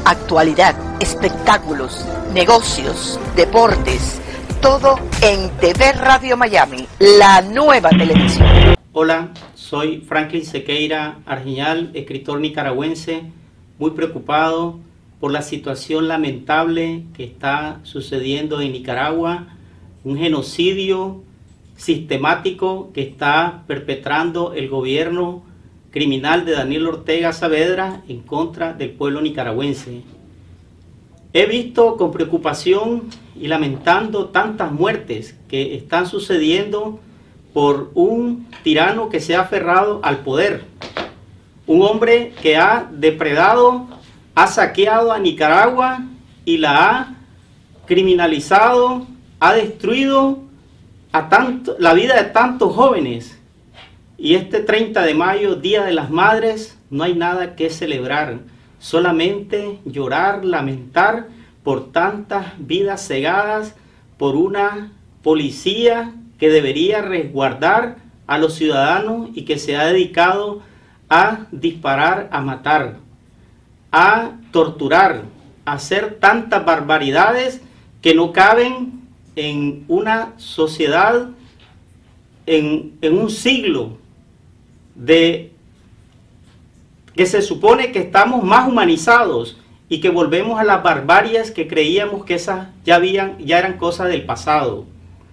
Actualidad, espectáculos, negocios, deportes, todo en TV Radio Miami, la nueva televisión. Hola, soy Franklin Sequeira Argiñal, escritor nicaragüense, muy preocupado por la situación lamentable que está sucediendo en Nicaragua, un genocidio sistemático que está perpetrando el gobierno criminal de Daniel Ortega Saavedra en contra del pueblo nicaragüense. He visto con preocupación y lamentando tantas muertes que están sucediendo por un tirano que se ha aferrado al poder, un hombre que ha depredado, ha saqueado a Nicaragua y la ha criminalizado, ha destruido la vida de tantos jóvenes. Y este 30 de mayo, Día de las Madres, no hay nada que celebrar, solamente llorar, lamentar por tantas vidas cegadas por una policía que debería resguardar a los ciudadanos y que se ha dedicado a disparar, a matar, a torturar, a hacer tantas barbaridades que no caben en una sociedad, en un siglo de que se supone que estamos más humanizados y que volvemos a las barbaries que creíamos que esas ya eran cosas del pasado.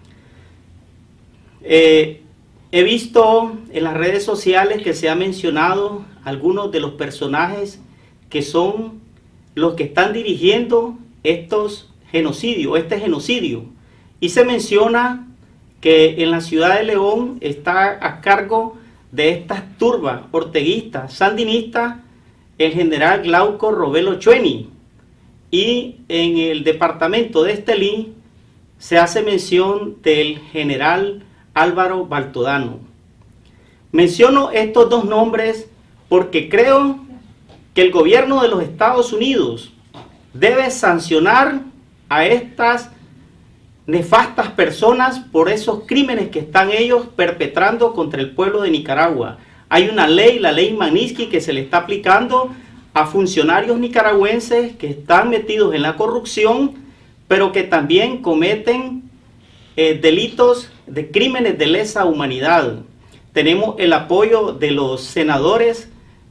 He visto en las redes sociales que se ha mencionado algunos de los personajes que son los que están dirigiendo este genocidio. Y se menciona que en la ciudad de León está a cargo de estas turbas orteguistas, sandinistas, el general Glauco Robelo Chueni. Y en el departamento de Estelí se hace mención del general Álvaro Baltodano. Menciono estos dos nombres porque creo que el gobierno de los Estados Unidos debe sancionar a estas nefastas personas por esos crímenes que están ellos perpetrando contra el pueblo de Nicaragua. Hay una ley, la ley Magnitsky, que se le está aplicando a funcionarios nicaragüenses que están metidos en la corrupción, pero que también cometen delitos de crímenes de lesa humanidad. Tenemos el apoyo de los senadores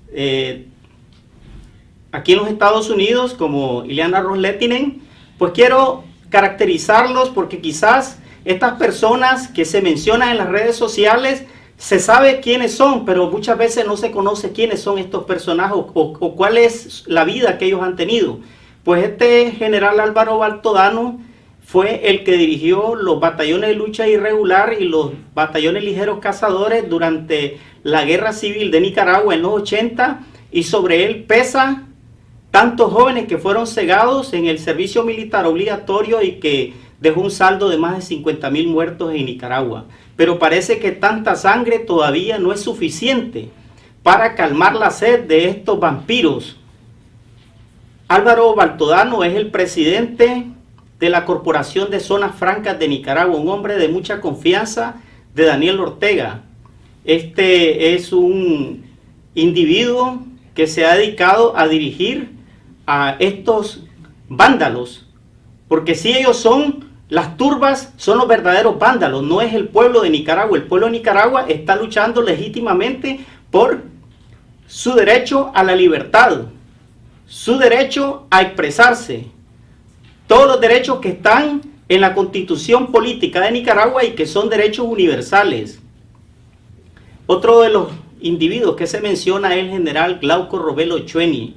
aquí en los Estados Unidos, como Ileana Ros-Lehtinen. Pues quiero caracterizarlos porque quizás estas personas que se mencionan en las redes sociales se sabe quiénes son, pero muchas veces no se conoce quiénes son estos personajes o cuál es la vida que ellos han tenido. Pues este general Álvaro Baltodano fue el que dirigió los batallones de lucha irregular y los batallones ligeros cazadores durante la guerra civil de Nicaragua en los 80, y sobre él pesa tantos jóvenes que fueron cegados en el servicio militar obligatorio y que dejó un saldo de más de 50.000 muertos en Nicaragua. Pero parece que tanta sangre todavía no es suficiente para calmar la sed de estos vampiros. Álvaro Baltodano es el presidente de la Corporación de Zonas Francas de Nicaragua, un hombre de mucha confianza de Daniel Ortega. Este es un individuo que se ha dedicado a dirigir a estos vándalos, porque si ellos son las turbas, son los verdaderos vándalos, no es el pueblo de Nicaragua. El pueblo de Nicaragua está luchando legítimamente por su derecho a la libertad, su derecho a expresarse, todos los derechos que están en la Constitución Política de Nicaragua y que son derechos universales. Otro de los individuos que se menciona es el general Glauco Robelo Chueni.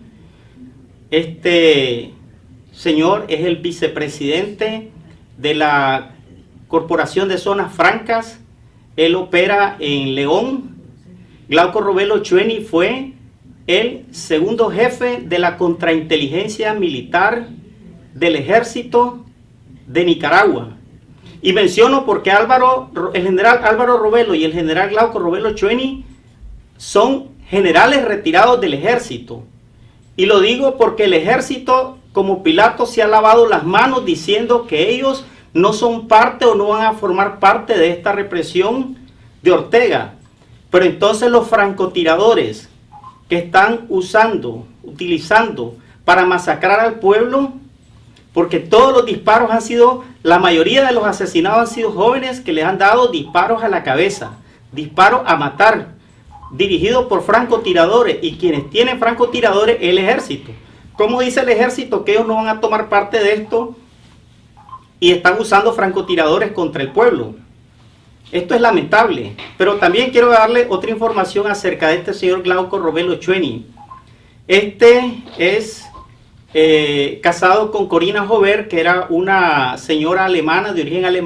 Este señor es el vicepresidente de la Corporación de Zonas Francas. Él opera en León. Glauco Robelo Chueni fue el segundo jefe de la contrainteligencia militar del ejército de Nicaragua. Y menciono porque el general Álvaro Robelo y el general Glauco Robelo Chueni son generales retirados del ejército. Y lo digo porque el ejército, como Pilato, se ha lavado las manos diciendo que ellos no son parte o no van a formar parte de esta represión de Ortega. Pero entonces los francotiradores que están utilizando para masacrar al pueblo, porque todos los disparos han sido, la mayoría de los asesinados han sido jóvenes que les han dado disparos a la cabeza, disparos a matar, dirigidos por francotiradores, y quienes tienen francotiradores es el ejército. ¿Cómo dice el ejército que ellos no van a tomar parte de esto y están usando francotiradores contra el pueblo? Esto es lamentable. Pero también quiero darle otra información acerca de este señor Glauco Robelo Chueni. Este es casado con Corina Jover, que era una señora alemana de origen alemán.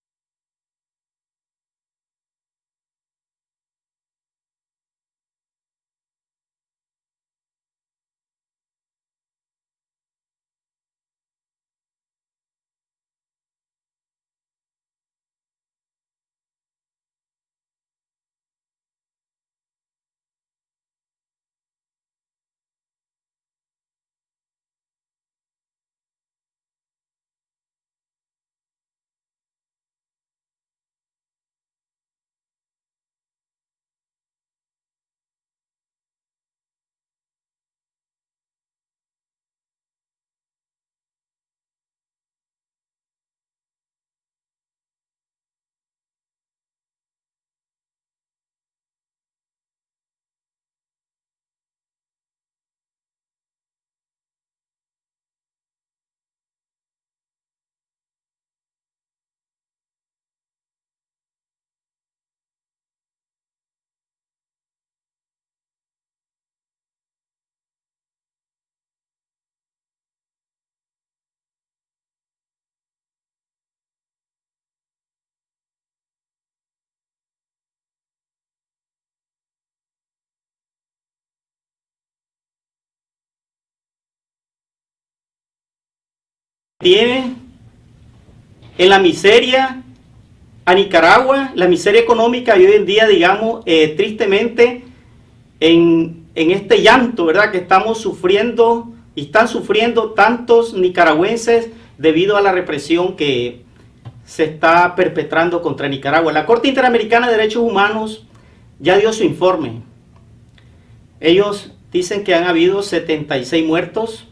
Tiene en la miseria a Nicaragua, la miseria económica, y hoy en día, digamos, tristemente, en este llanto, ¿verdad?, que estamos sufriendo y están sufriendo tantos nicaragüenses debido a la represión que se está perpetrando contra Nicaragua. La Corte Interamericana de Derechos Humanos ya dio su informe. Ellos dicen que han habido 76 muertos,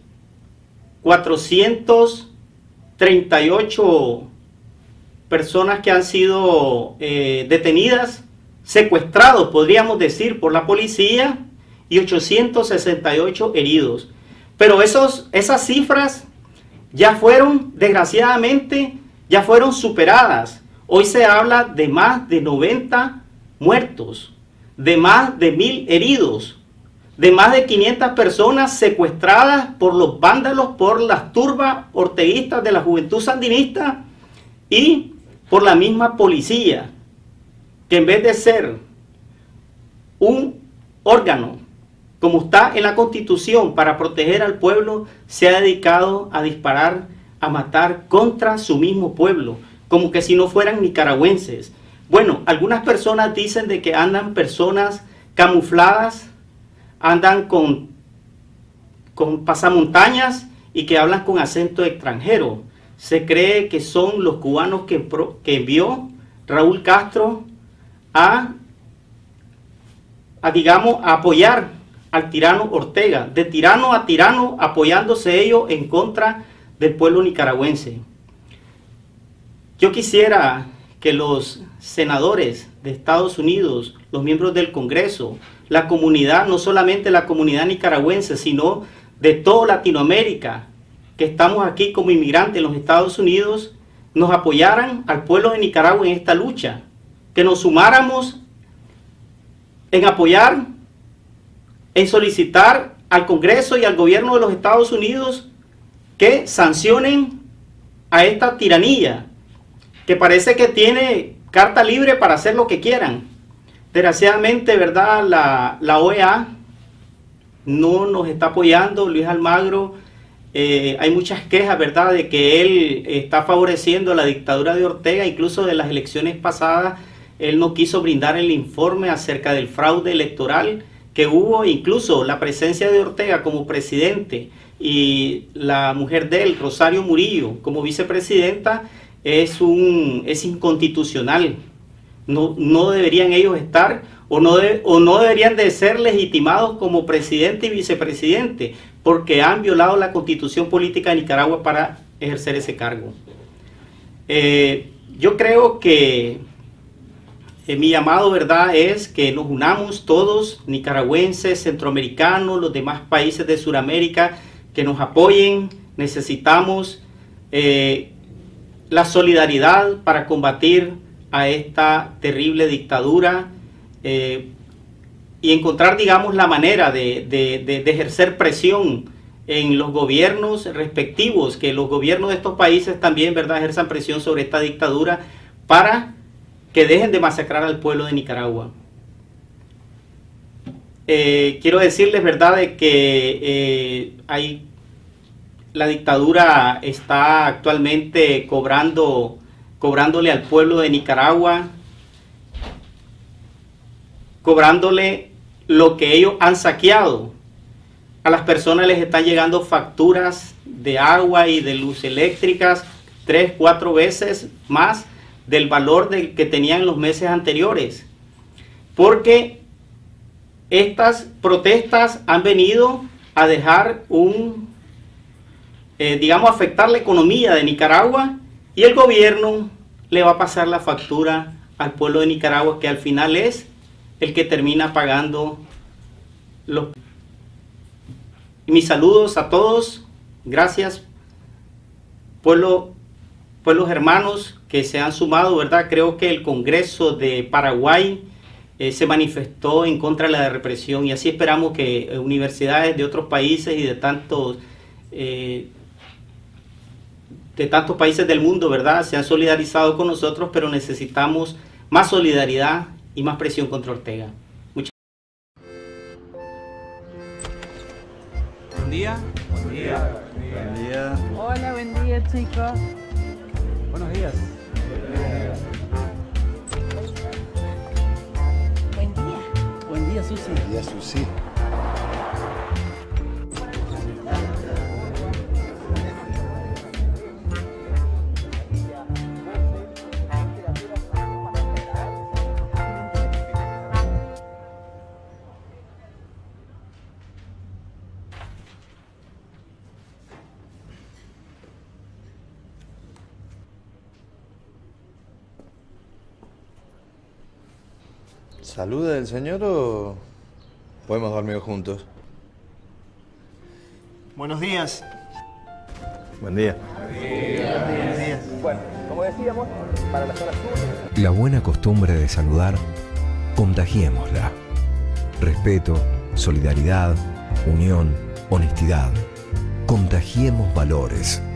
438 personas que han sido detenidas, secuestrados, podríamos decir, por la policía, y 868 heridos. Pero esas cifras ya fueron, desgraciadamente, ya fueron superadas. Hoy se habla de más de 90 muertos, de más de 1000 heridos, de más de 500 personas secuestradas por los vándalos, por las turbas orteguistas de la Juventud Sandinista y por la misma policía, que en vez de ser un órgano, como está en la Constitución, para proteger al pueblo, se ha dedicado a disparar, a matar contra su mismo pueblo, como que si no fueran nicaragüenses. Bueno, algunas personas dicen de que andan personas camufladas, andan con pasamontañas y que hablan con acento extranjero. Se cree que son los cubanos que envió Raúl Castro digamos, a apoyar al tirano Ortega, de tirano a tirano, apoyándose ellos en contra del pueblo nicaragüense. Yo quisiera que los senadores de Estados Unidos, los miembros del Congreso, la comunidad, no solamente la comunidad nicaragüense, sino de toda Latinoamérica, que estamos aquí como inmigrantes en los Estados Unidos, nos apoyaran al pueblo de Nicaragua en esta lucha, que nos sumáramos en apoyar, en solicitar al Congreso y al gobierno de los Estados Unidos que sancionen a esta tiranía, que parece que tiene carta libre para hacer lo que quieran. Desgraciadamente, ¿verdad?, la OEA no nos está apoyando. Luis Almagro, hay muchas quejas, ¿verdad?, de que él está favoreciendo la dictadura de Ortega. Incluso de las elecciones pasadas, él no quiso brindar el informe acerca del fraude electoral que hubo. Incluso la presencia de Ortega como presidente y la mujer de él, Rosario Murillo, como vicepresidenta, es inconstitucional. No deberían ellos estar o no deberían de ser legitimados como presidente y vicepresidente, porque han violado la Constitución Política de Nicaragua para ejercer ese cargo. Yo creo que mi llamado, ¿verdad?, es que nos unamos todos, nicaragüenses, centroamericanos, los demás países de Sudamérica, que nos apoyen. Necesitamos la solidaridad para combatir a esta terrible dictadura y encontrar, digamos, la manera de ejercer presión en los gobiernos respectivos, que los gobiernos de estos países también, ¿verdad?, ejerzan presión sobre esta dictadura para que dejen de masacrar al pueblo de Nicaragua. Quiero decirles, ¿verdad?, de que la dictadura está actualmente cobrándole al pueblo de Nicaragua, cobrándole lo que ellos han saqueado. A las personas les están llegando facturas de agua y de luz eléctricas 3, 4 veces más del valor que tenían los meses anteriores, porque estas protestas han venido a dejar digamos, afectar la economía de Nicaragua, y el gobierno le va a pasar la factura al pueblo de Nicaragua, que al final es el que termina pagando los... Mis saludos a todos, gracias, pueblos hermanos que se han sumado, ¿verdad? Creo que el Congreso de Paraguay se manifestó en contra de la represión, y así esperamos que universidades de otros países y de tantos países del mundo, ¿verdad?, se han solidarizado con nosotros, pero necesitamos más solidaridad y más presión contra Ortega. Buen día. Buen día. Buen día. Hola, buen día, chicos. Buenos días. Buen día. Buen día, Susi. Buen día, Susi. ¿Saluda del señor o podemos dormir juntos? Buenos días. Buen día. Buenos días. Bueno, como decíamos, para la zona sur... La buena costumbre de saludar, contagiémosla. Respeto, solidaridad, unión, honestidad. Contagiemos valores.